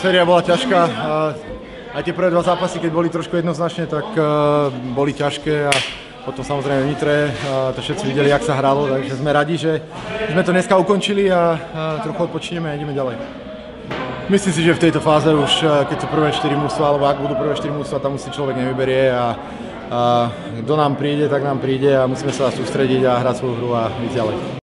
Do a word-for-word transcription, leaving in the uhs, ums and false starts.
séria bola ťažká. Aj tie prvé dva zápasy, keď boli trošku jednoznačne, tak boli ťažké a potom samozrejme v Nitre to všetci videli, jak sa hralo, takže sme radi, že sme to dneska ukončili a trochu odpočineme a ideme ďalej. Myslím si, že v tejto fáze už, keď sú prvé štyri mužstvá, alebo ak budú prvé štyri mužstvá, tam si človek nevyberie a, a kto nám príde, tak nám príde a musíme sa sústrediť a hrať svoju hru a ísť ďalej.